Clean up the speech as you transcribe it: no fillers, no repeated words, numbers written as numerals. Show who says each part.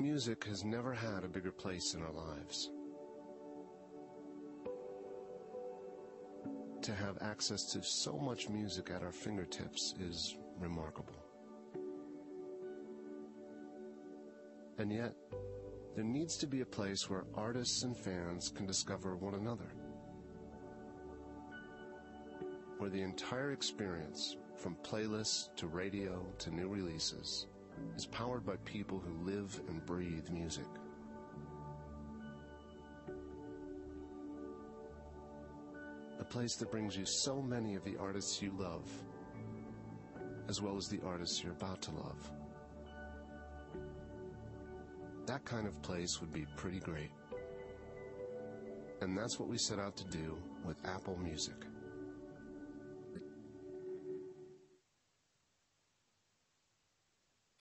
Speaker 1: Music has never had a bigger place in our lives. To have access to so much music at our fingertips is remarkable. And yet, there needs to be a place where artists and fans can discover one another, where the entire experience, from playlists to radio to new releases, is powered by people who live and breathe music. A place that brings you so many of the artists you love, as well as the artists you're about to love. That kind of place would be pretty great. And that's what we set out to do with Apple Music.